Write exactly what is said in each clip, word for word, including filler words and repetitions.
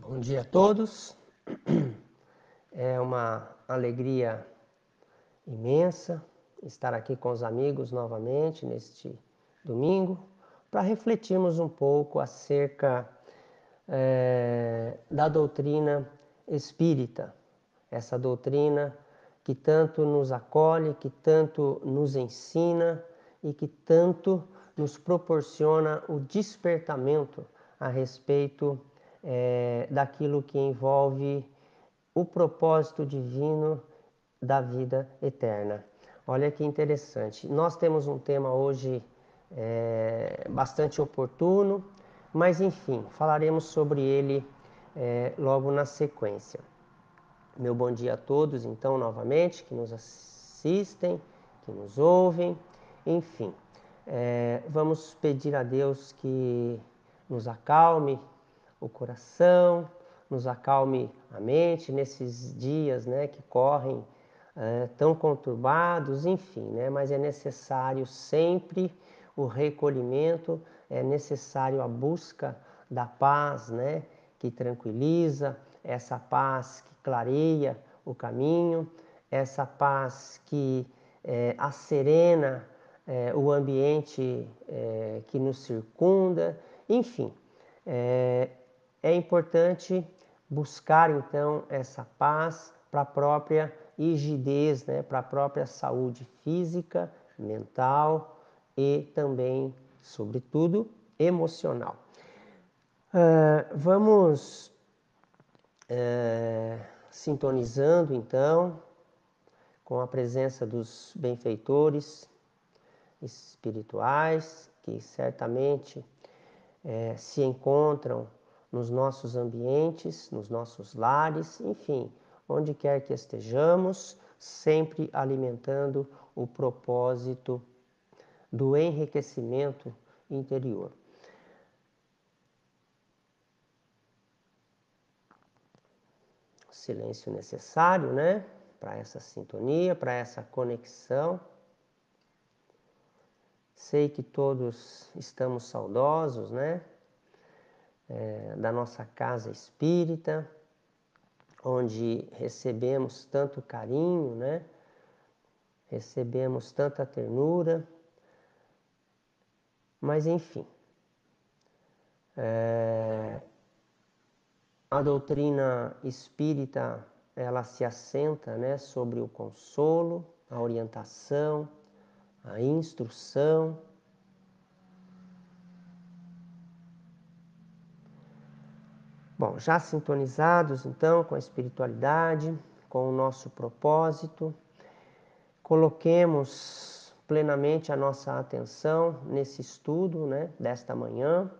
Bom dia a todos. É uma alegria imensa estar aqui com os amigos novamente neste domingo para refletirmos um pouco acerca é, da doutrina espírita, essa doutrina que tanto nos acolhe, que tanto nos ensina e que tanto nos proporciona o despertamento a respeito é, daquilo que envolve o propósito divino da vida eterna. Olha que interessante. Nós temos um tema hoje é, bastante oportuno, mas enfim, falaremos sobre ele é, logo na sequência. Meu bom dia a todos, então, novamente, que nos assistem, que nos ouvem, enfim. É, vamos pedir a Deus que nos acalme o coração, nos acalme a mente nesses dias, né, que correm é, tão conturbados, enfim, né, mas é necessário sempre o recolhimento, é necessário a busca da paz, né, que tranquiliza, essa paz que clareia o caminho, essa paz que é, asserena é, o ambiente é, que nos circunda, enfim. É, é importante buscar então essa paz para a própria rigidez, né, para a própria saúde física, mental e também, sobretudo, emocional. Uh, vamos uh, sintonizando então com a presença dos benfeitores espirituais que certamente é, se encontram nos nossos ambientes, nos nossos lares, enfim, onde quer que estejamos, sempre alimentando o propósito do enriquecimento interior. Silêncio necessário, né? Para essa sintonia, para essa conexão. Sei que todos estamos saudosos, né? É, da nossa casa espírita, onde recebemos tanto carinho, né? Recebemos tanta ternura, mas enfim, é, a doutrina espírita ela se assenta, né, sobre o consolo, a orientação, a instrução. Bom, já sintonizados então com a espiritualidade, com o nosso propósito, coloquemos plenamente a nossa atenção nesse estudo, né, desta manhã.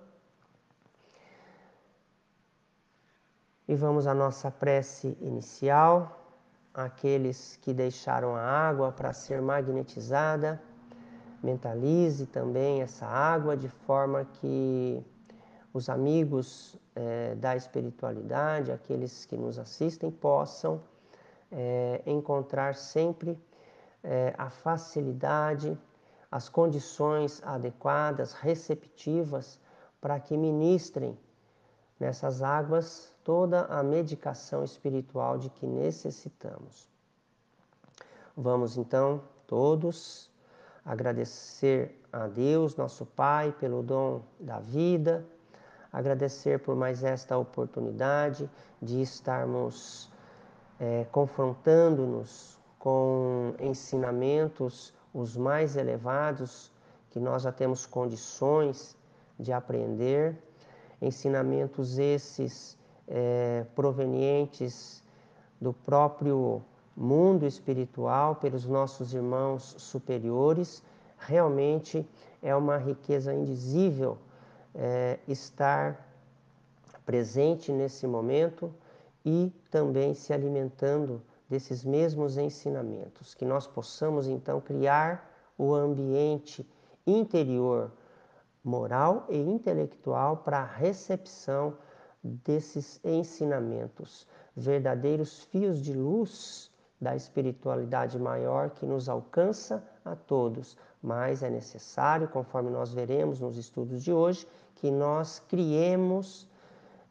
E vamos à nossa prece inicial, aqueles que deixaram a água para ser magnetizada, mentalize também essa água de forma que os amigos é, da espiritualidade, aqueles que nos assistem, possam é, encontrar sempre é, a facilidade, as condições adequadas, receptivas, para que ministrem nessas águas toda a medicação espiritual de que necessitamos. Vamos então todos agradecer a Deus, nosso Pai, pelo dom da vida, agradecer por mais esta oportunidade de estarmos é, confrontando-nos com ensinamentos os mais elevados que nós já temos condições de aprender, ensinamentos esses é, provenientes do próprio mundo espiritual, pelos nossos irmãos superiores. Realmente é uma riqueza indizível é, estar presente nesse momento e também se alimentando desses mesmos ensinamentos, que nós possamos então criar o ambiente interior, moral e intelectual para a recepção desses ensinamentos, verdadeiros fios de luz da espiritualidade maior que nos alcança a todos, mas é necessário, conforme nós veremos nos estudos de hoje, que nós criemos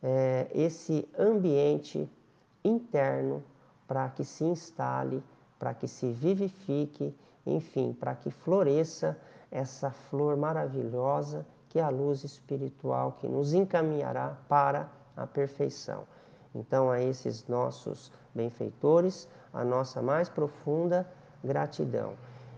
é, esse ambiente interno para que se instale, para que se vivifique, enfim, para que floresça essa flor maravilhosa que é a luz espiritual que nos encaminhará para a perfeição. Então, a esses nossos benfeitores, a nossa mais profunda gratidão.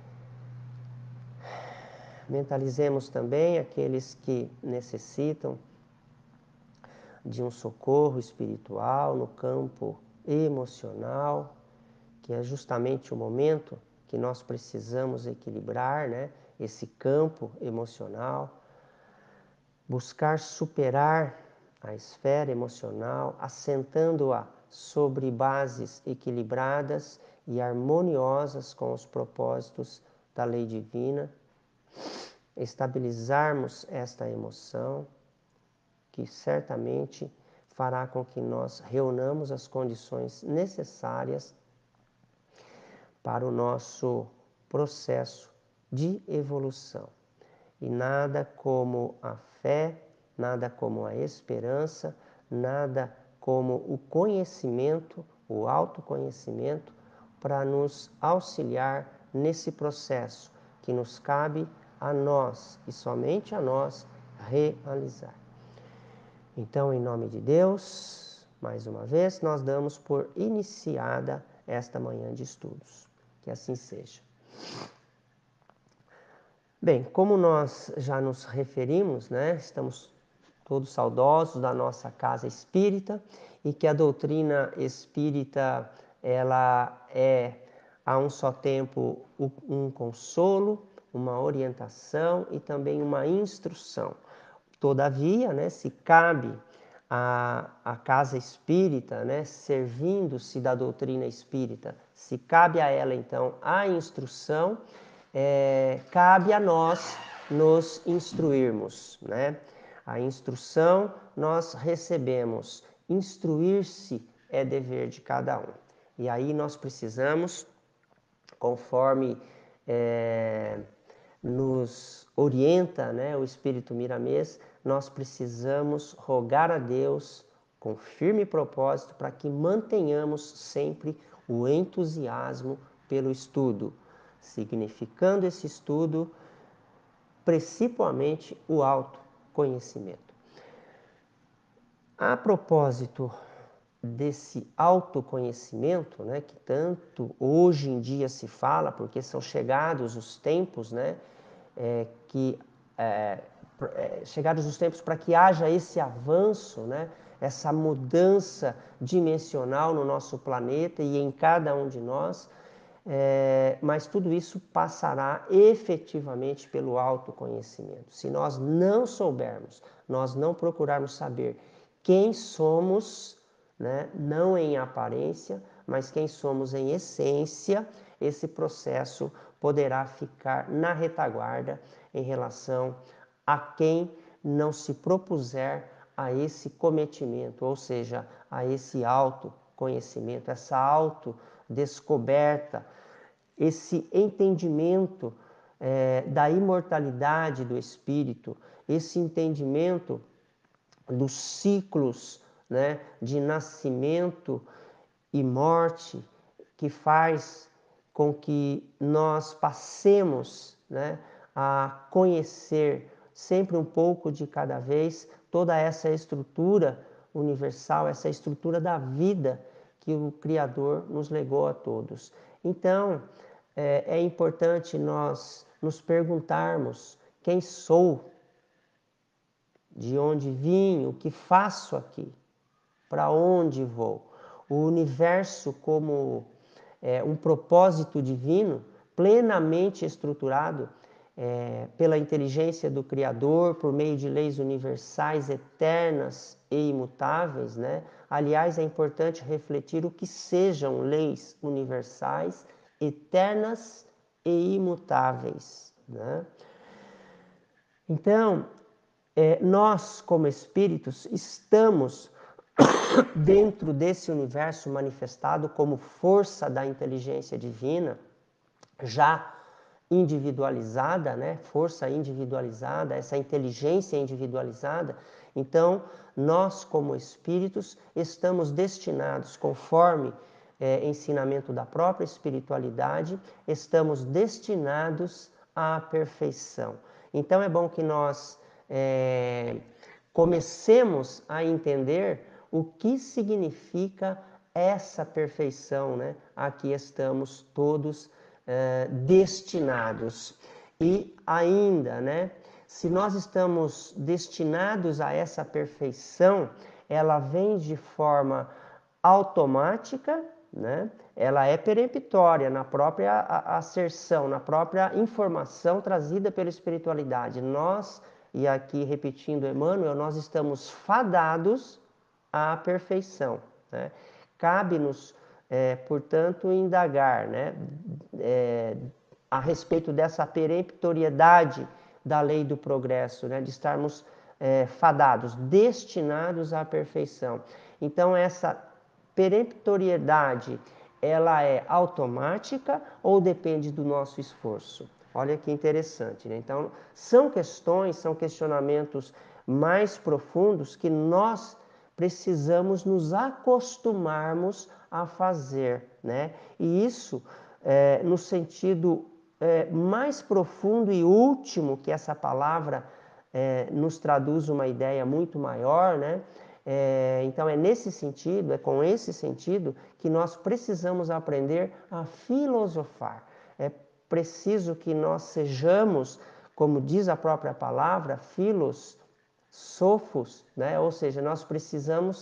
Mentalizemos também aqueles que necessitam de um socorro espiritual no campo emocional, que é justamente o momento que nós precisamos equilibrar, né, esse campo emocional, buscar superar a esfera emocional, assentando-a sobre bases equilibradas e harmoniosas com os propósitos da lei divina, estabilizarmos esta emoção, que certamente fará com que nós reunamos as condições necessárias para o nosso processo de evolução. E nada como a fé, nada como a esperança, nada como o conhecimento, o autoconhecimento, para nos auxiliar nesse processo que nos cabe a nós e somente a nós realizar. Então, em nome de Deus, mais uma vez, nós damos por iniciada esta manhã de estudos. Que assim seja. Bem, como nós já nos referimos, né, estamos todos saudosos da nossa casa espírita e que a doutrina espírita ela é a um só tempo um consolo, uma orientação e também uma instrução. Todavia, né, se cabe a, a casa espírita, né, servindo-se da doutrina espírita, se cabe a ela então a instrução, é, cabe a nós nos instruirmos, né? A instrução nós recebemos, instruir-se é dever de cada um. E aí nós precisamos, conforme é, nos orienta, né, o Espírito Miramês, nós precisamos rogar a Deus com firme propósito para que mantenhamos sempre o entusiasmo pelo estudo, significando esse estudo principalmente o autoconhecimento. A propósito desse autoconhecimento, né, que tanto hoje em dia se fala, porque são chegados os tempos, né, é, que é, é, chegados os tempos para que haja esse avanço, né, essa mudança dimensional no nosso planeta e em cada um de nós, é, mas tudo isso passará efetivamente pelo autoconhecimento. Se nós não soubermos, nós não procurarmos saber quem somos, né, não em aparência, mas quem somos em essência, esse processo poderá ficar na retaguarda em relação a quem não se propuser a esse cometimento, ou seja, a esse autoconhecimento, essa autodescoberta, esse entendimento é, da imortalidade do espírito, esse entendimento dos ciclos, né, de nascimento e morte, que faz com que nós passemos, né, a conhecer sempre um pouco de cada vez toda essa estrutura universal, essa estrutura da vida que o Criador nos legou a todos. Então, é, é importante nós nos perguntarmos quem sou, de onde vim, o que faço aqui, para onde vou. O universo como é, um propósito divino plenamente estruturado é, pela inteligência do Criador, por meio de leis universais, eternas e imutáveis, né? Aliás, é importante refletir o que sejam leis universais, eternas e imutáveis, né? Então, é, nós, como espíritos, estamos dentro desse universo manifestado como força da inteligência divina, já individualizada, né? Força individualizada, essa inteligência individualizada, Então, nós como espíritos estamos destinados, conforme é, ensinamento da própria espiritualidade, estamos destinados à perfeição. Então é bom que nós é, comecemos a entender o que significa essa perfeição, né, a que estamos todos é, destinados. E ainda, né, se nós estamos destinados a essa perfeição, ela vem de forma automática, né? Ela é peremptória na própria asserção, na própria informação trazida pela espiritualidade. Nós, e aqui repetindo Emmanuel, nós estamos fadados à perfeição, né? Cabe-nos, é, portanto, indagar, né, é, a respeito dessa peremptoriedade da lei do progresso, né, de estarmos é, fadados, destinados à perfeição. Então, essa peremptoriedade, ela é automática ou depende do nosso esforço? Olha que interessante, né? Então, são questões, são questionamentos mais profundos que nós precisamos nos acostumarmos a fazer, né? E isso, é, no sentido é, mais profundo e último, que essa palavra é, nos traduz uma ideia muito maior, né? É, então é nesse sentido, é com esse sentido que nós precisamos aprender a filosofar. É preciso que nós sejamos, como diz a própria palavra, filos, sofos, né? Ou seja, nós precisamos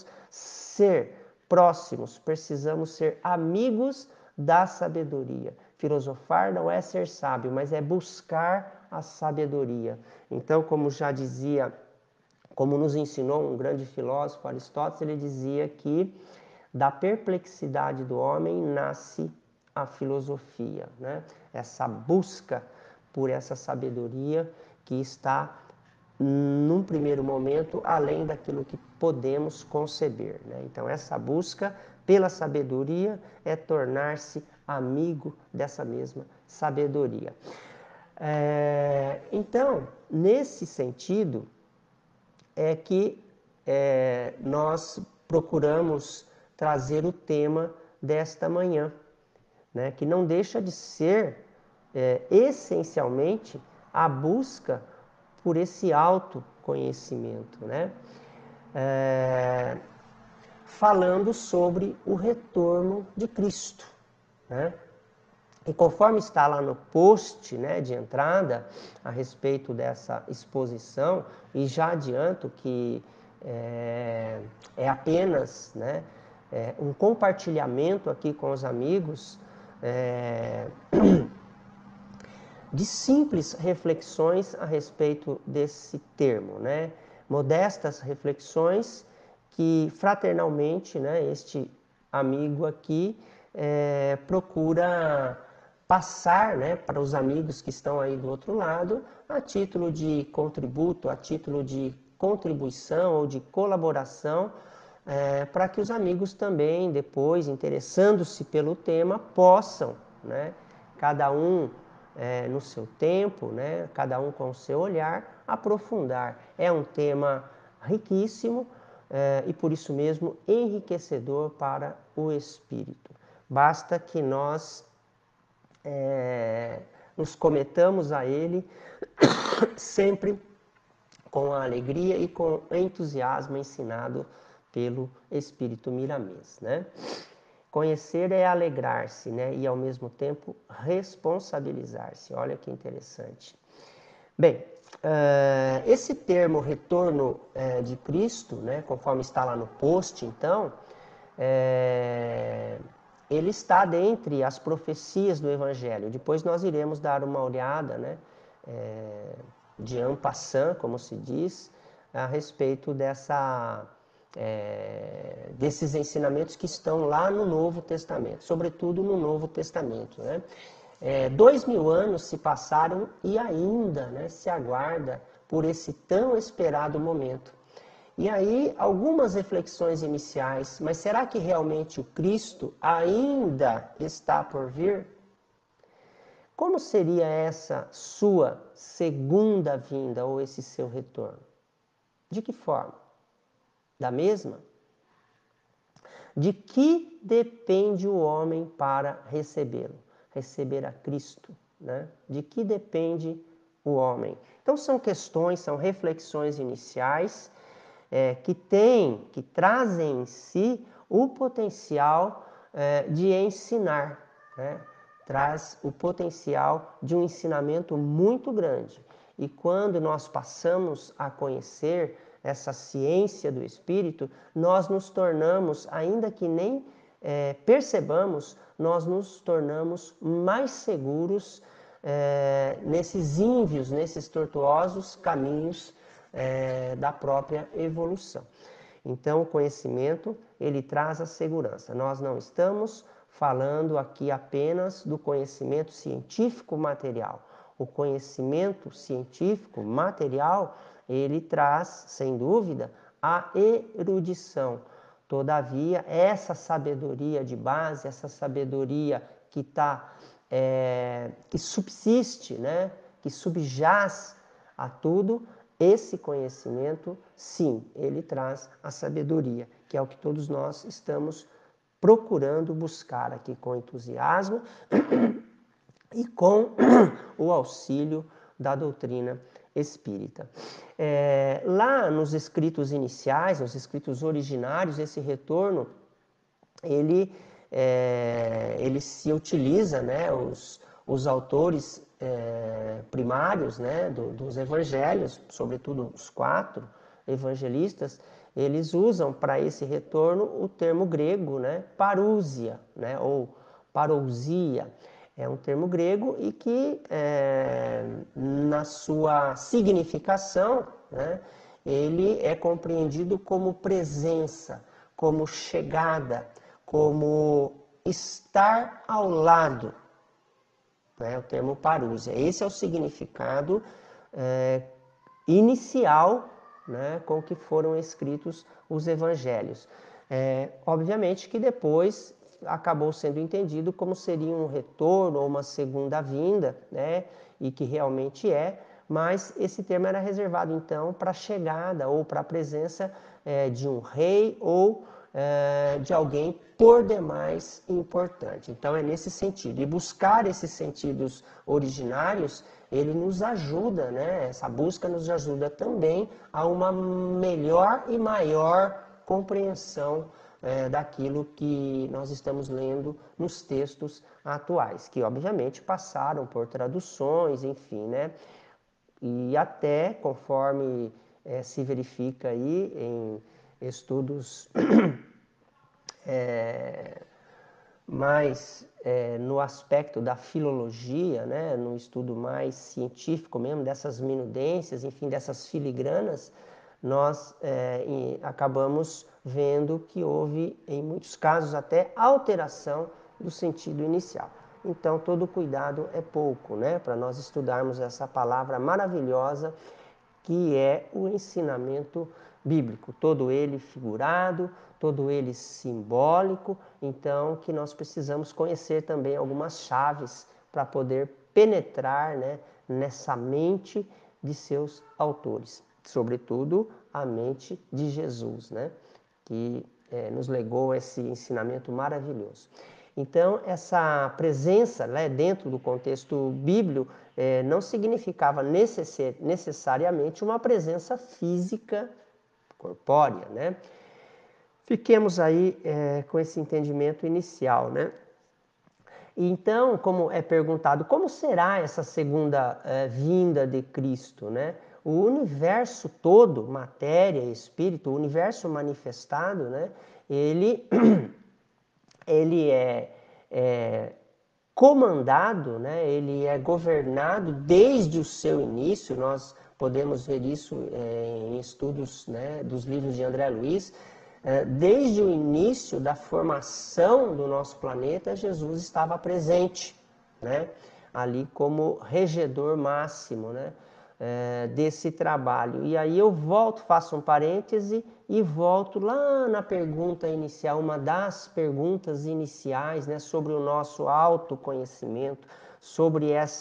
ser próximos, precisamos ser amigos da sabedoria. Filosofar não é ser sábio, mas é buscar a sabedoria. Então, como já dizia, como nos ensinou um grande filósofo, Aristóteles, ele dizia que da perplexidade do homem nasce a filosofia, né? Essa busca por essa sabedoria que está, num primeiro momento, além daquilo que podemos conceber, né? Então, essa busca pela sabedoria é tornar-se amigo dessa mesma sabedoria. É, então, nesse sentido, é que é, nós procuramos trazer o tema desta manhã, né? Que não deixa de ser é, essencialmente a busca por esse autoconhecimento, né? É, falando sobre o retorno de Cristo, né? E conforme está lá no post, né, de entrada a respeito dessa exposição, e já adianto que é, é apenas, né, é, um compartilhamento aqui com os amigos é, de simples reflexões a respeito desse termo, né? Modestas reflexões que fraternalmente, né, este amigo aqui é, procura passar, né, para os amigos que estão aí do outro lado, a título de contributo, a título de contribuição ou de colaboração, é, para que os amigos também, depois, interessando-se pelo tema, possam, né, cada um é, no seu tempo, né, cada um com o seu olhar, aprofundar. É um tema riquíssimo é, e, por isso mesmo, enriquecedor para o espírito. Basta que nós é, nos cometamos a ele sempre com a alegria e com o entusiasmo ensinado pelo Espírito Miramês, né? Conhecer é alegrar-se, né? E ao mesmo tempo responsabilizar-se. Olha que interessante. Bem, uh, esse termo retorno uh, de Cristo, né? Conforme está lá no post, então, é, ele está dentre as profecias do Evangelho. Depois nós iremos dar uma olhada, né? É, de en passant, como se diz, a respeito dessa, é, desses ensinamentos que estão lá no Novo Testamento, sobretudo no Novo Testamento, né? É, dois mil anos se passaram e ainda, né, se aguarda por esse tão esperado momento. E aí, algumas reflexões iniciais, mas será que realmente o Cristo ainda está por vir? Como seria essa sua segunda vinda ou esse seu retorno? De que forma? Da mesma? De que depende o homem para recebê-lo? Receber a Cristo, né? De que depende o homem? Então são questões, são reflexões iniciais é, que têm, que trazem em si o potencial é, de ensinar, né? Traz o potencial de um ensinamento muito grande. E quando nós passamos a conhecer essa ciência do Espírito, nós nos tornamos, ainda que nem é, percebamos, nós nos tornamos mais seguros é, nesses ínvios, nesses tortuosos caminhos é, da própria evolução. Então, o conhecimento, ele traz a segurança. Nós não estamos falando aqui apenas do conhecimento científico material. O conhecimento científico material, ele traz, sem dúvida, a erudição. Todavia, essa sabedoria de base, essa sabedoria que tá, é, que subsiste, né, que subjaz a tudo, esse conhecimento, sim, ele traz a sabedoria, que é o que todos nós estamos procurando buscar aqui com entusiasmo e com o auxílio da doutrina espírita. É, lá nos escritos iniciais, nos escritos originários, esse retorno, ele, é, ele se utiliza, né, os, os autores é, primários, né, do, dos evangelhos, sobretudo os quatro evangelistas, eles usam para esse retorno o termo grego, né, parousia, né, ou parousia. É um termo grego e que, é, na sua significação, né, ele é compreendido como presença, como chegada, como estar ao lado, né, o termo parúzia. Esse é o significado é, inicial, né, com que foram escritos os evangelhos. É, obviamente que depois acabou sendo entendido como seria um retorno ou uma segunda vinda, né, e que realmente é, mas esse termo era reservado então para a chegada ou para a presença é, de um rei ou é, de alguém por demais importante. Então é nesse sentido. E buscar esses sentidos originários, ele nos ajuda, né? Essa busca nos ajuda também a uma melhor e maior compreensão é, daquilo que nós estamos lendo nos textos atuais, que obviamente passaram por traduções, enfim, né? E até, conforme é, se verifica aí em estudos é, mais é, no aspecto da filologia, né, no estudo mais científico mesmo, dessas minudências, enfim, dessas filigranas, nós é, em, acabamos vendo que houve, em muitos casos, até alteração do sentido inicial. Então, todo cuidado é pouco, né, para nós estudarmos essa palavra maravilhosa que é o ensinamento bíblico, todo ele figurado, todo ele simbólico, então que nós precisamos conhecer também algumas chaves para poder penetrar, né, nessa mente de seus autores, sobretudo a mente de Jesus, né, que é, nos legou esse ensinamento maravilhoso. Então, essa presença, né, dentro do contexto bíblico é, não significava necess necessariamente uma presença física, corpórea, né? Fiquemos aí é, com esse entendimento inicial, né? Então, como é perguntado, como será essa segunda é, vinda de Cristo, né? O universo todo, matéria e espírito, o universo manifestado, né? Ele, ele é, é comandado, né? Ele é governado desde o seu início. Nós podemos ver isso é, em estudos, né, dos livros de André Luiz. É, desde o início da formação do nosso planeta, Jesus estava presente, né, ali como regedor máximo, né, é, desse trabalho. E aí eu volto, faço um parêntese e volto lá na pergunta inicial, uma das perguntas iniciais, né, sobre o nosso autoconhecimento, sobre essa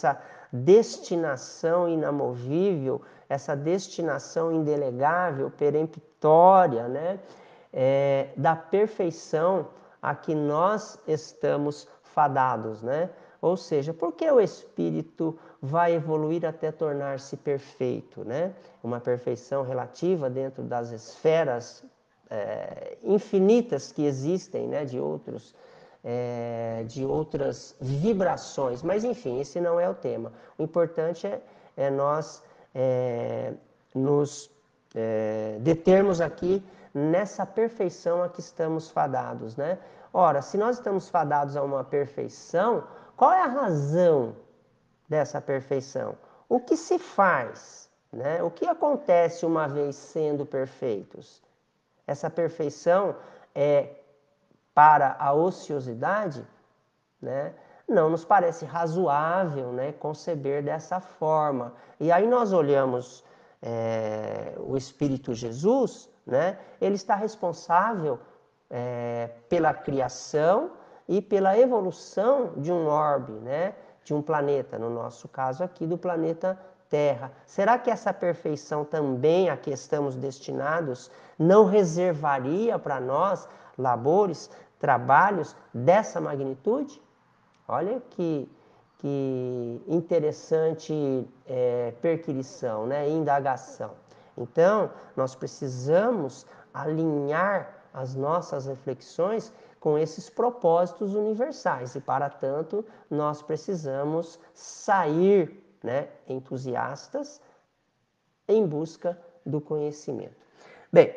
destinação inamovível, essa destinação indelegável, peremptória, né? É, da perfeição a que nós estamos fadados, né? Ou seja, por que o espírito vai evoluir até tornar-se perfeito, né? Uma perfeição relativa dentro das esferas é, infinitas que existem, né? De outros, é, de outras vibrações. Mas enfim, esse não é o tema. O importante é, é nós é, nos é, determos aqui nessa perfeição a que estamos fadados, né? Ora, se nós estamos fadados a uma perfeição, qual é a razão dessa perfeição? O que se faz, né? O que acontece uma vez sendo perfeitos? Essa perfeição é para a ociosidade, né? Não nos parece razoável, né, conceber dessa forma. E aí nós olhamos é, o Espírito Jesus, né? Ele está responsável é, pela criação e pela evolução de um orbe, né? De um planeta, no nosso caso aqui do planeta Terra. Será que essa perfeição também a que estamos destinados não reservaria para nós labores, trabalhos dessa magnitude? Olha que, que interessante é, perquirição, né? Indagação. Então, nós precisamos alinhar as nossas reflexões com esses propósitos universais e, para tanto, nós precisamos sair, né, entusiastas em busca do conhecimento. Bem,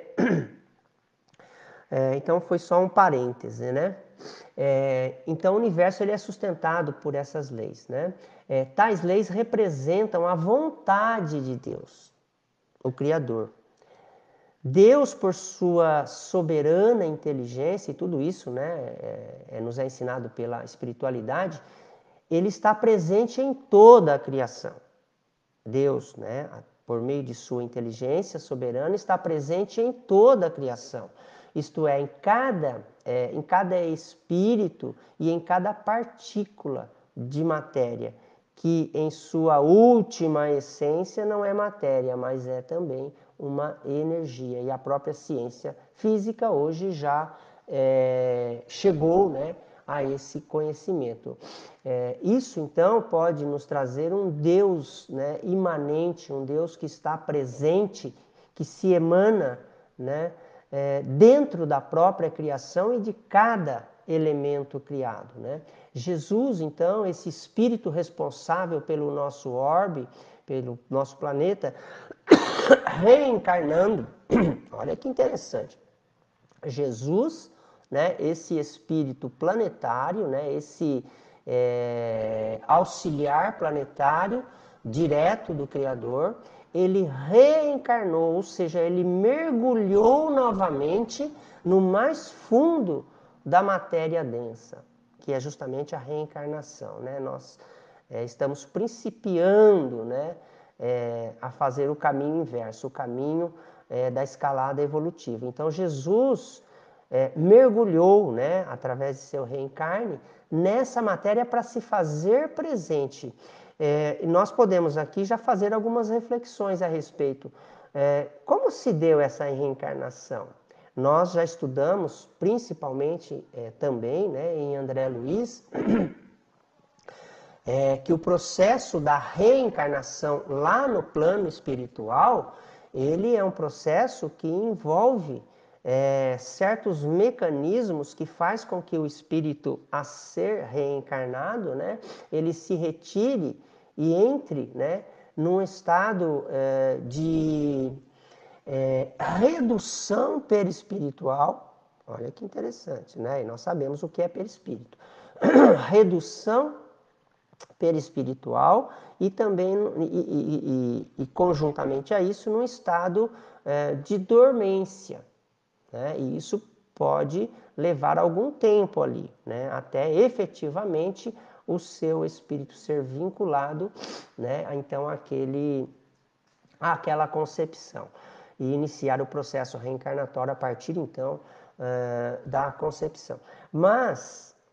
é, então foi só um parêntese, né? É, então o universo ele é sustentado por essas leis, né? É, tais leis representam a vontade de Deus, o Criador. Deus, por sua soberana inteligência, e tudo isso, né, é, é, nos é ensinado pela espiritualidade, ele está presente em toda a criação. Deus, né, por meio de sua inteligência soberana, está presente em toda a criação. Isto é, em cada, é, em cada espírito e em cada partícula de matéria, que em sua última essência não é matéria, mas é também uma energia. E a própria ciência física hoje já é, chegou, né, a esse conhecimento. É, isso, então, pode nos trazer um Deus, né, imanente, um Deus que está presente, que se emana, né, é, dentro da própria criação e de cada elemento criado, né? Jesus, então, esse espírito responsável pelo nosso orbe, pelo nosso planeta, reencarnando, olha que interessante, Jesus, né, esse espírito planetário, né, esse é, auxiliar planetário direto do Criador, ele reencarnou, ou seja, ele mergulhou novamente no mais fundo da matéria densa, que é justamente a reencarnação, né? Nós é, estamos principiando, né, é, a fazer o caminho inverso, o caminho é, da escalada evolutiva. Então Jesus é, mergulhou, né, através de seu reencarne, nessa matéria para se fazer presente. É, e nós podemos aqui já fazer algumas reflexões a respeito. É, como se deu essa reencarnação? Nós já estudamos, principalmente é, também, né, em André Luiz, é, que o processo da reencarnação lá no plano espiritual, ele é um processo que envolve é, certos mecanismos que faz com que o espírito a ser reencarnado, né, ele se retire e entre, né, num estado é, de é, redução perispiritual. Olha que interessante, né? E nós sabemos o que é perispírito. Redução perispiritual e também, e, e, e, e conjuntamente a isso, num estado é, de dormência, né? E isso pode levar algum tempo ali, né? Até efetivamente o seu espírito ser vinculado, né? Então, aquele, àquela concepção. E iniciar o processo reencarnatório a partir, então, uh, da concepção. Mas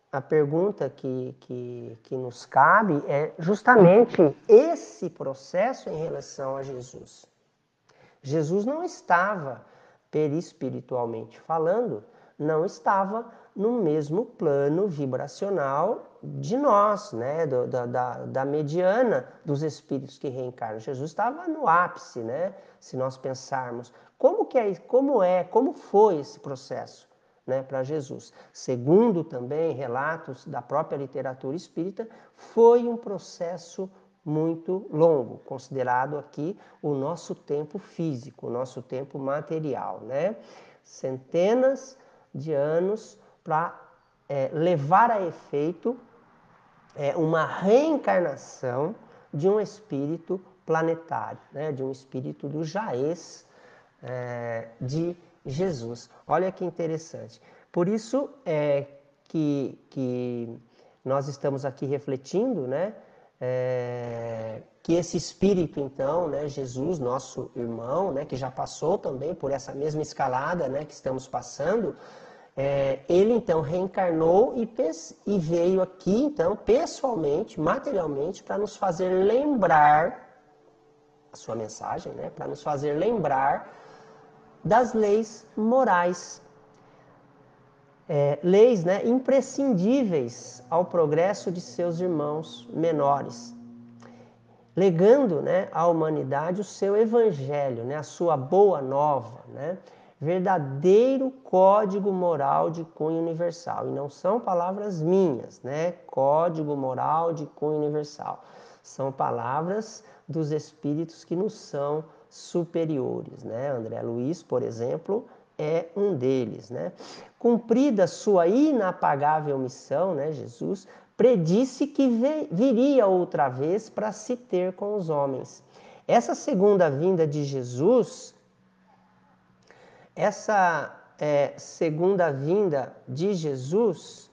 a pergunta que, que, que nos cabe é justamente esse processo em relação a Jesus. Jesus não estava, perispiritualmente falando, não estava no mesmo plano vibracional de nós, né? Do, da, da, da mediana dos espíritos que reencarnam. Jesus estava no ápice, né? Se nós pensarmos. Como que é, como é, como foi esse processo, né, para Jesus? Segundo também relatos da própria literatura espírita, foi um processo muito longo, considerado aqui o nosso tempo físico, o nosso tempo material, né? Centenas de anos para é, levar a efeito é, uma reencarnação de um espírito planetário, né? De um espírito do jaez é, de Jesus. Olha que interessante. Por isso é que, que nós estamos aqui refletindo, né? É, que esse espírito, então, né, Jesus, nosso irmão, né, que já passou também por essa mesma escalada, né, que estamos passando, é, ele então reencarnou e, e veio aqui, então, pessoalmente, materialmente, para nos fazer lembrar a sua mensagem, né, para nos fazer lembrar das leis morais. É, leis, né, imprescindíveis ao progresso de seus irmãos menores, legando, né, à humanidade o seu evangelho, né, a sua boa nova, né, verdadeiro código moral de cunho universal. E não são palavras minhas, né, código moral de cunho universal. São palavras dos espíritos que nos são superiores, né? André Luiz, por exemplo, é um deles, né? Cumprida sua inapagável missão, né, Jesus predisse que viria outra vez para se ter com os homens. Essa segunda vinda de Jesus, essa é, segunda vinda de Jesus,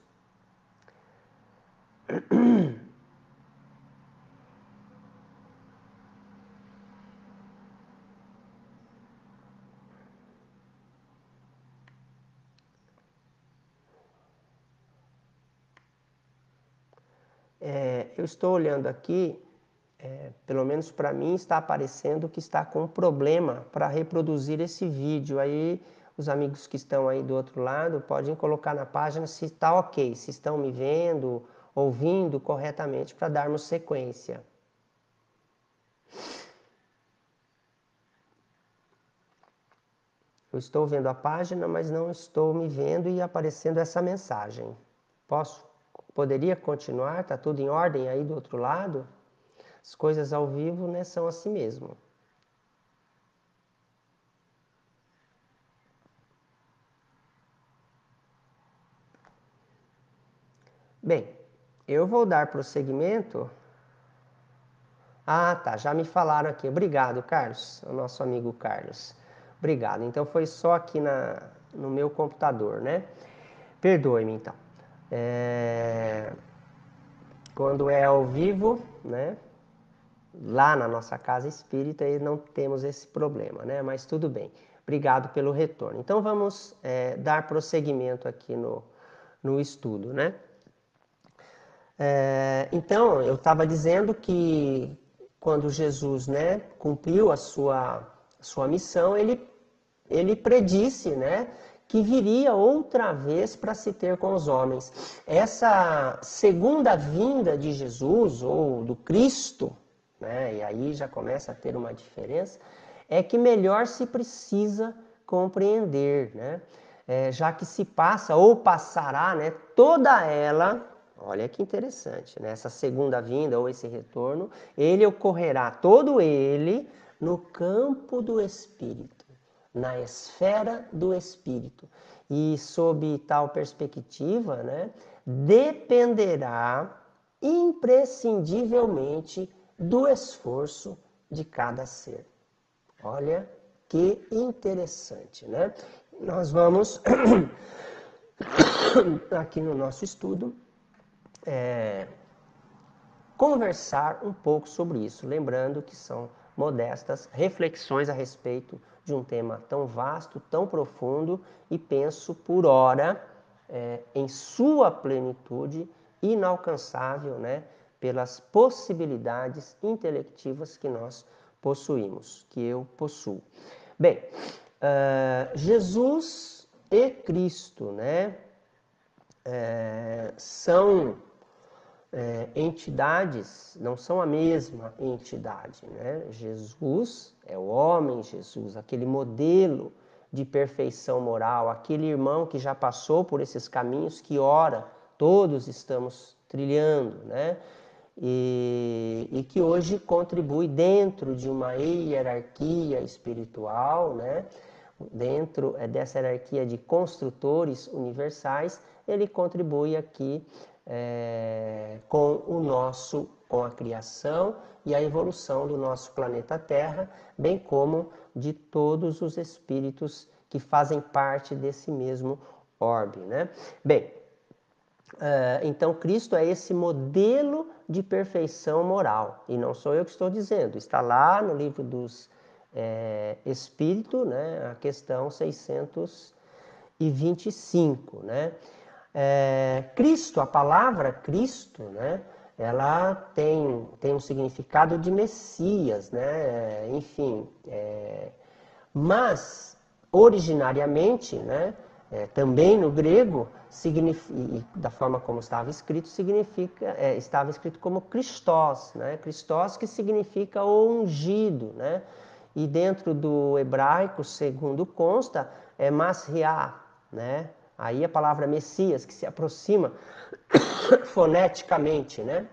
é, eu estou olhando aqui, é, pelo menos para mim está aparecendo que está com um problema para reproduzir esse vídeo. Aí os amigos que estão aí do outro lado podem colocar na página se está ok, se estão me vendo, ouvindo corretamente para darmos sequência. Eu estou vendo a página, mas não estou me vendo e aparecendo essa mensagem. Posso? Poderia continuar? Está tudo em ordem aí do outro lado? As coisas ao vivo, né, são assim mesmo. Bem, eu vou dar prosseguimento. Ah, tá, já me falaram aqui. Obrigado, Carlos, o nosso amigo Carlos. Obrigado. Então foi só aqui na, no meu computador, né? Perdoe-me, então. É... Quando é ao vivo, né? Lá na nossa casa espírita e não temos esse problema, né? Mas tudo bem. Obrigado pelo retorno. Então vamos é, dar prosseguimento aqui no, no estudo, né? É, então, eu estava dizendo que quando Jesus, né, cumpriu a sua, sua missão, ele, ele predisse, né, que viria outra vez para se ter com os homens. Essa segunda vinda de Jesus, ou do Cristo, né, e aí já começa a ter uma diferença, é que melhor se precisa compreender, né? É, já que se passa ou passará, né, toda ela. Olha que interessante, né? Essa segunda vinda ou esse retorno, ele ocorrerá todo ele no campo do espírito, na esfera do espírito. E sob tal perspectiva, né, dependerá imprescindivelmente do esforço de cada ser. Olha que interessante, né? Nós vamos aqui no nosso estudo É, conversar um pouco sobre isso, lembrando que são modestas reflexões a respeito de um tema tão vasto, tão profundo, e penso por hora é, em sua plenitude, inalcançável, né, pelas possibilidades intelectivas que nós possuímos, que eu possuo. Bem, uh, Jesus e Cristo, né, é, são é, entidades, não são a mesma entidade, né? Jesus é o homem Jesus, aquele modelo de perfeição moral, aquele irmão que já passou por esses caminhos que, ora, todos estamos trilhando, né? E, e que hoje contribui dentro de uma hierarquia espiritual, né? Dentro dessa hierarquia de construtores universais, ele contribui aqui é, com o nosso, com a criação e a evolução do nosso planeta Terra, bem como de todos os espíritos que fazem parte desse mesmo orbe, né? Bem, é, então Cristo é esse modelo de perfeição moral, e não sou eu que estou dizendo, está lá no livro dos É, Espírito, né, a questão seiscentos e vinte e cinco, né? É, Cristo, a palavra Cristo, né, ela tem, tem um significado de Messias, né? Enfim, é, mas originariamente, né, é, também no grego, significa, da forma como estava escrito, significa, é, estava escrito como Christos, né? Christos, que significa o ungido, né? E dentro do hebraico, segundo consta, é Mashiach, né? Aí a palavra Messias, que se aproxima foneticamente, né?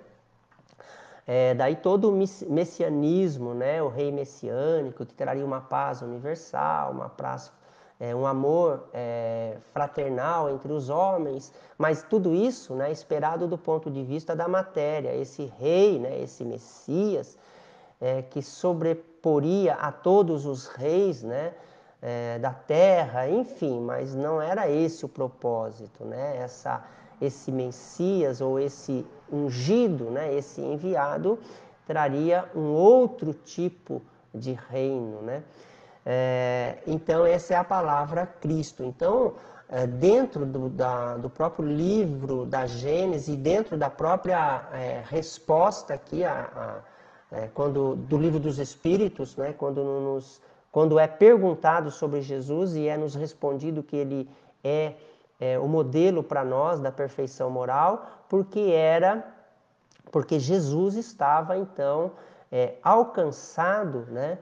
É, daí todo o messianismo, né? O rei messiânico, que traria uma paz universal, uma paz, é, um amor é, fraternal entre os homens, mas tudo isso, né, esperado do ponto de vista da matéria, esse rei, né, esse Messias, É, que sobreporia a todos os reis, né, é, da terra, enfim, mas não era esse o propósito, né? Essa, esse Messias ou esse ungido, né, esse enviado, traria um outro tipo de reino, né? É, então essa é a palavra Cristo. Então, é, dentro do, da, do próprio livro da Gênesis, dentro da própria é, resposta aqui a, a É, quando, do livro dos Espíritos, né, quando, nos, quando é perguntado sobre Jesus e é nos respondido que ele é, é o modelo para nós da perfeição moral, porque era, porque Jesus estava então é, alcançado, né,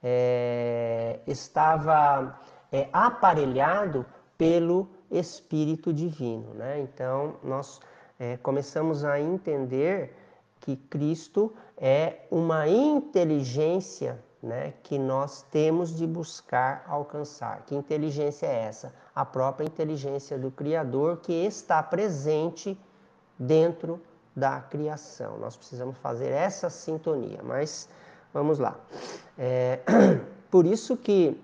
é, estava é, aparelhado pelo Espírito Divino, né? Então nós é, começamos a entender que Cristo é uma inteligência, né, que nós temos de buscar alcançar. Que inteligência é essa? A própria inteligência do Criador, que está presente dentro da criação. Nós precisamos fazer essa sintonia, mas vamos lá. É, por isso que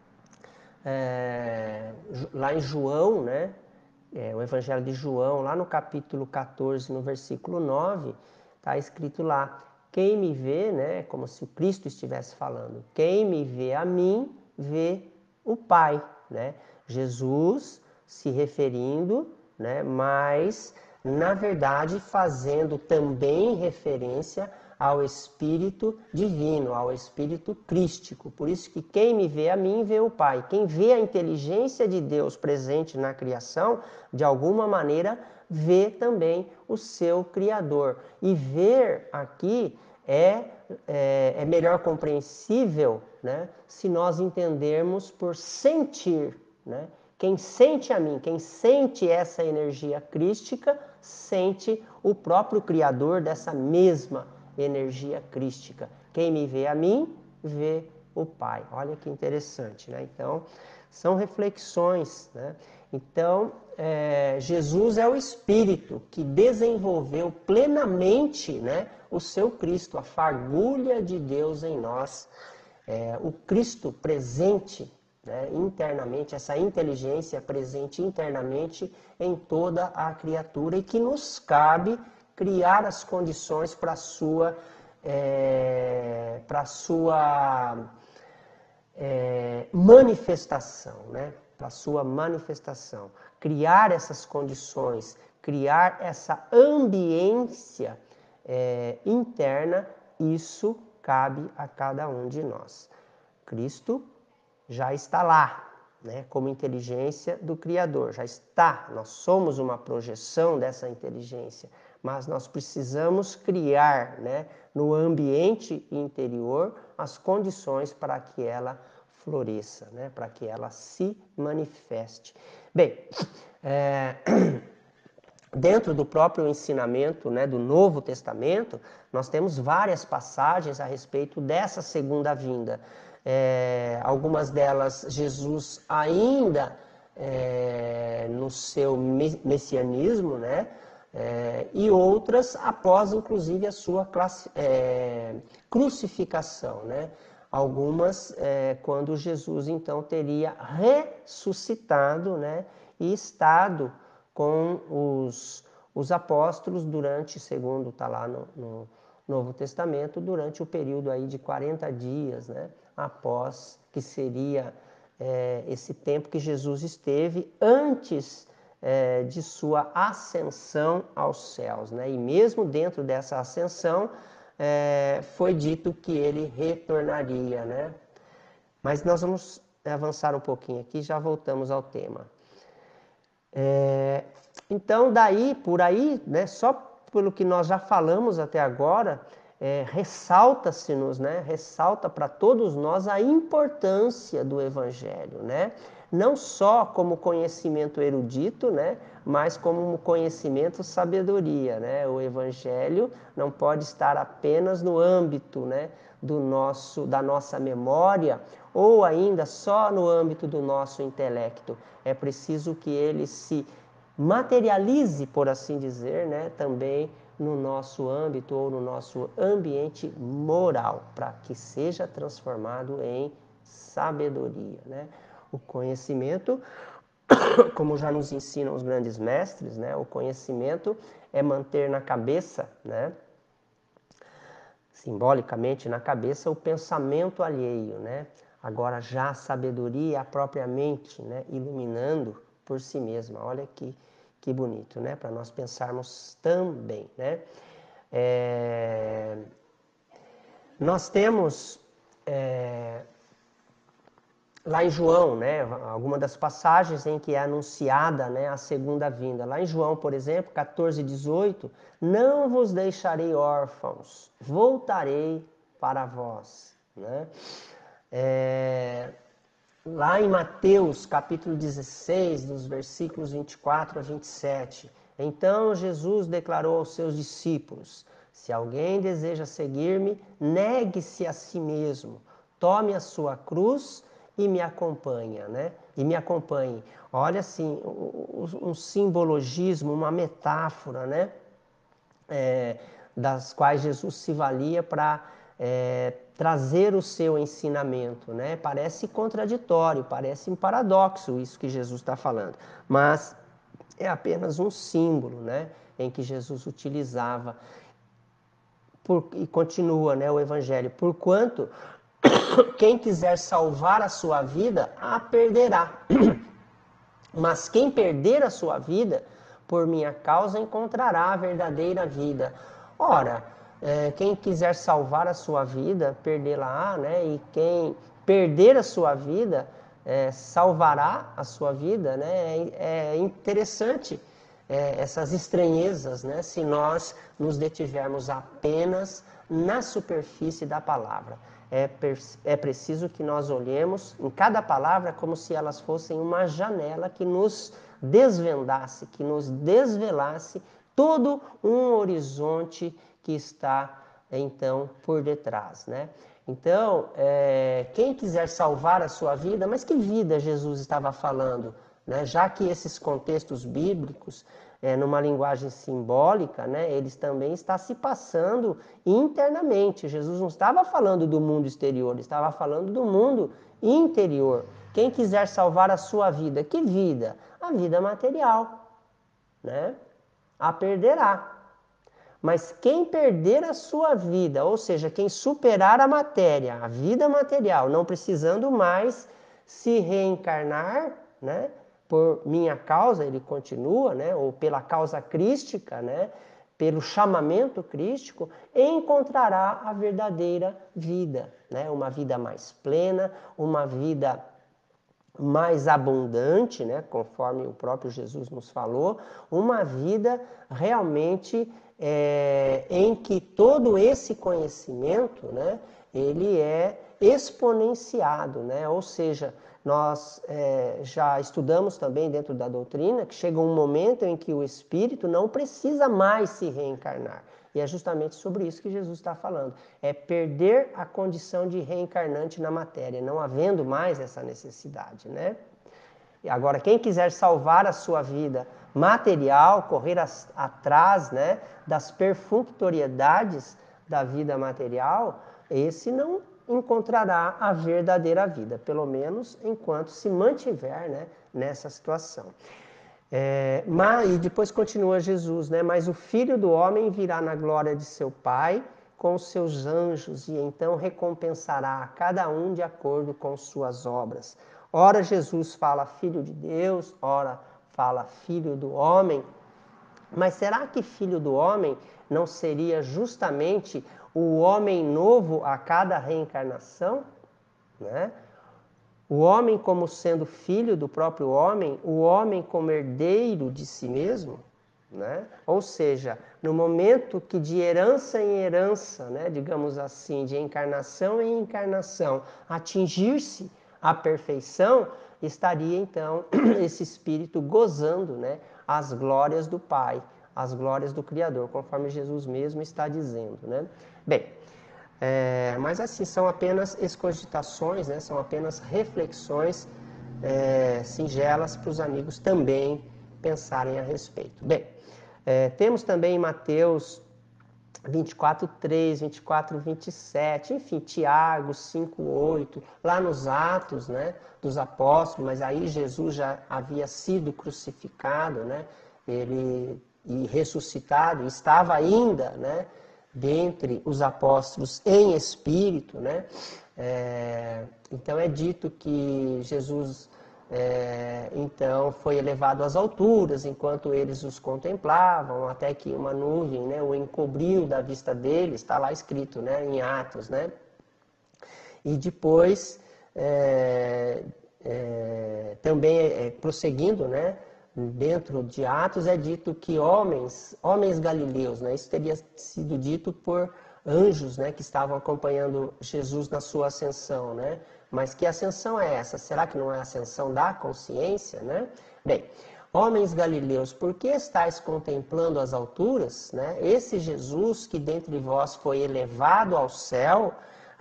é, lá em João, né, é, o Evangelho de João, lá no capítulo quatorze, no versículo nove, está escrito lá, quem me vê, né, como se o Cristo estivesse falando, quem me vê a mim, vê o Pai, né? Jesus se referindo, né, mas, na verdade, fazendo também referência ao Espírito Divino, ao Espírito Crístico. Por isso que quem me vê a mim, vê o Pai. Quem vê a inteligência de Deus presente na criação, de alguma maneira, vê também o seu Criador. E ver aqui é, é, é melhor compreensível, né, se nós entendermos por sentir, né? Quem sente a mim, quem sente essa energia crística, sente o próprio Criador dessa mesma energia crística. Quem me vê a mim, vê o Pai. Olha que interessante, né? Então, são reflexões, né? Então, é, Jesus é o Espírito que desenvolveu plenamente, né, o seu Cristo, a fagulha de Deus em nós, é, o Cristo presente, né, internamente, essa inteligência presente internamente em toda a criatura e que nos cabe criar as condições para a sua, é, para a sua é, manifestação, né? Para a sua manifestação. criar essas condições, criar essa ambiência é, interna, isso cabe a cada um de nós. Cristo já está lá, né, como inteligência do Criador, já está, nós somos uma projeção dessa inteligência, mas nós precisamos criar, né, no ambiente interior as condições para que ela floresça, né, para que ela se manifeste. Bem, é, dentro do próprio ensinamento, né, do Novo Testamento, nós temos várias passagens a respeito dessa segunda vinda. É, algumas delas Jesus ainda é, no seu messianismo, né? É, e outras após inclusive a sua classe, é, crucificação, né? Algumas é, quando Jesus então teria ressuscitado, né? E estado com os, os apóstolos durante, segundo está lá no, no Novo Testamento, durante o período aí de quarenta dias, né? Após que seria é, esse tempo que Jesus esteve antes é, de sua ascensão aos céus, né? E mesmo dentro dessa ascensão é, foi dito que ele retornaria, né? Mas nós vamos avançar um pouquinho aqui, já voltamos ao tema. É, então daí, por aí, né, só pelo que nós já falamos até agora, é, ressalta-se-nos, né, ressalta para todos nós a importância do Evangelho, né? Não só como conhecimento erudito, né, mas como conhecimento sabedoria, né? O Evangelho não pode estar apenas no âmbito, né, do nosso, da nossa memória, ou ainda só no âmbito do nosso intelecto. É preciso que ele se materialize, por assim dizer, né, também no nosso âmbito ou no nosso ambiente moral, para que seja transformado em sabedoria, né? O conhecimento, como já nos ensinam os grandes mestres, né, o conhecimento é manter na cabeça, né, simbolicamente na cabeça, o pensamento alheio, né? Agora já a sabedoria é a própria mente, né, iluminando por si mesma. Olha que Que bonito, né? Para nós pensarmos também, né? É... Nós temos é... lá em João, né? Alguma das passagens em que é anunciada, né, a segunda vinda. Lá em João, por exemplo, quatorze, dezoito, não vos deixarei órfãos, voltarei para vós, né? É... Lá em Mateus, capítulo dezesseis, dos versículos vinte e quatro a vinte e sete, então Jesus declarou aos seus discípulos: se alguém deseja seguir-me, negue-se a si mesmo, tome a sua cruz e me acompanha, né? E me acompanhe. Olha assim, um simbologismo, uma metáfora, né? É, das quais Jesus se valia para é, trazer o seu ensinamento, né? Parece contraditório, parece um paradoxo isso que Jesus está falando, mas é apenas um símbolo, né, em que Jesus utilizava. Por, e continua, né, o Evangelho: porquanto quem quiser salvar a sua vida, a perderá, mas quem perder a sua vida, por minha causa, encontrará a verdadeira vida. Ora, é, quem quiser salvar a sua vida, perdê-la-á, né? E quem perder a sua vida, é, salvará a sua vida, né? É, é interessante é, essas estranhezas, né? Se nós nos detivermos apenas na superfície da palavra. É, é preciso que nós olhemos em cada palavra como se elas fossem uma janela que nos desvendasse, que nos desvelasse todo um horizonte que está, então, por detrás, né? Então, é, quem quiser salvar a sua vida, mas que vida Jesus estava falando, né? Já que esses contextos bíblicos, é, numa linguagem simbólica, né, eles também estão se passando internamente. Jesus não estava falando do mundo exterior, ele estava falando do mundo interior. Quem quiser salvar a sua vida, que vida? A vida material, né? A perderá. Mas quem perder a sua vida, ou seja, quem superar a matéria, a vida material, não precisando mais se reencarnar, né, por minha causa, ele continua, né, ou pela causa crística, né, pelo chamamento crístico, encontrará a verdadeira vida, né, uma vida mais plena, uma vida mais abundante, né, conforme o próprio Jesus nos falou, uma vida realmente é, em que todo esse conhecimento, né, ele é exponenciado, né, ou seja, nós é, já estudamos também dentro da doutrina que chega um momento em que o espírito não precisa mais se reencarnar. E é justamente sobre isso que Jesus está falando. É perder a condição de reencarnante na matéria, não havendo mais essa necessidade, né? E agora, quem quiser salvar a sua vida material, correr as, atrás, né, das perfunctoriedades da vida material, esse não encontrará a verdadeira vida, pelo menos enquanto se mantiver, né, nessa situação. É, mas, e depois continua Jesus, né? Mas o Filho do Homem virá na glória de seu Pai com os seus anjos e então recompensará a cada um de acordo com suas obras. Ora Jesus fala Filho de Deus, ora fala Filho do Homem. Mas será que Filho do Homem não seria justamente o homem novo a cada reencarnação, né? O homem como sendo filho do próprio homem, o homem como herdeiro de si mesmo, né? Ou seja, no momento que de herança em herança, né, digamos assim, de encarnação em encarnação, atingir-se a perfeição, estaria então esse espírito gozando, né, as glórias do Pai, as glórias do Criador, conforme Jesus mesmo está dizendo, né? Bem, É, mas assim, são apenas excogitações, né? São apenas reflexões é, singelas para os amigos também pensarem a respeito. Bem, é, temos também em Mateus vinte e quatro, três, vinte e quatro, vinte e sete, enfim, Tiago cinco, oito, lá nos Atos, né, dos Apóstolos, mas aí Jesus já havia sido crucificado, né, ele, e ressuscitado, estava ainda, né, dentre os apóstolos em espírito, né? É, então é dito que Jesus é, então foi elevado às alturas enquanto eles os contemplavam, até que uma nuvem, né, o encobriu da vista deles, está lá escrito, né, em Atos, né? E depois é, é, também é, prosseguindo, né? Dentro de Atos é dito que homens, homens galileus, né, isso teria sido dito por anjos, né, que estavam acompanhando Jesus na sua ascensão, né? Mas que ascensão é essa? Será que não é a ascensão da consciência, né? Bem, homens galileus, por que estáis contemplando as alturas, né? Esse Jesus que dentre vós foi elevado ao céu,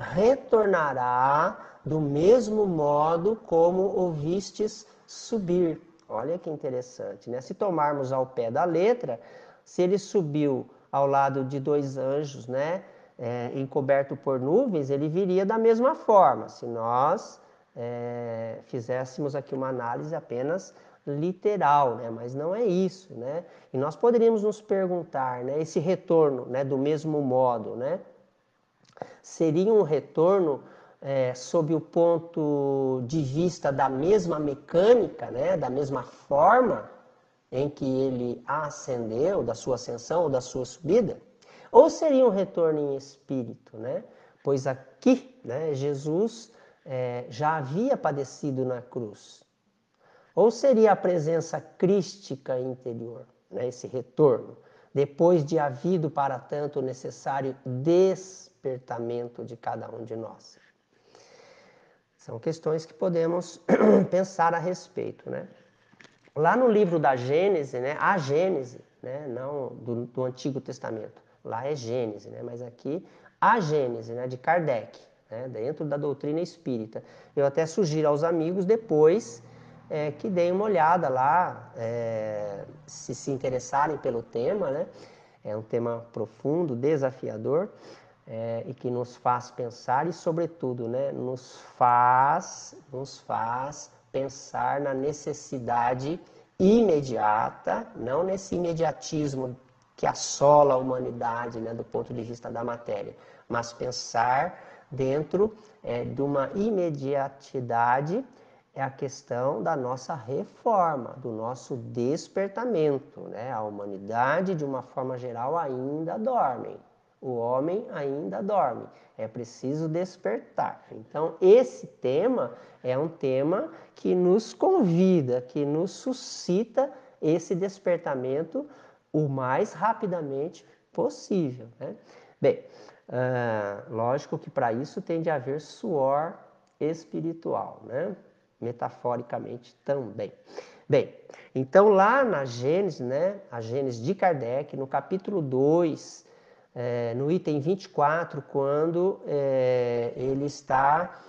retornará do mesmo modo como o vistes subir. Olha que interessante, né? Se tomarmos ao pé da letra, se ele subiu ao lado de dois anjos, né, é, encoberto por nuvens, ele viria da mesma forma. Se nós é, fizéssemos aqui uma análise apenas literal, né? Mas não é isso, né? E nós poderíamos nos perguntar, né, esse retorno, né, do mesmo modo, né? Seria um retorno É, sob o ponto de vista da mesma mecânica, né, da mesma forma em que ele ascendeu, da sua ascensão ou da sua subida? Ou seria um retorno em espírito, né? Pois aqui, né, Jesus é, já havia padecido na cruz. Ou seria a presença crística interior, né, esse retorno, depois de havido para tanto o necessário despertamento de cada um de nós? São questões que podemos pensar a respeito, né? Lá no livro da Gênese, né, a Gênese, né, não do, do Antigo Testamento, lá é Gênese, né, mas aqui a Gênese, né, de Kardec, né, dentro da doutrina espírita. Eu até sugiro aos amigos depois é, que deem uma olhada lá, é, se se interessarem pelo tema, né, é um tema profundo, desafiador, É, e que nos faz pensar e, sobretudo, né, nos faz, nos faz pensar na necessidade imediata, não nesse imediatismo que assola a humanidade, né, do ponto de vista da matéria, mas pensar dentro é, de uma imediatidade é a questão da nossa reforma, do nosso despertamento, né? A humanidade, de uma forma geral, ainda dorme. O homem ainda dorme. É preciso despertar. Então, esse tema é um tema que nos convida, que nos suscita esse despertamento o mais rapidamente possível, né? Bem, uh, lógico que para isso tem de haver suor espiritual, né? Metaforicamente também. Bem, então lá na Gênesis, né, a Gênesis de Kardec, no capítulo dois, é, no item vinte e quatro, quando é, ele está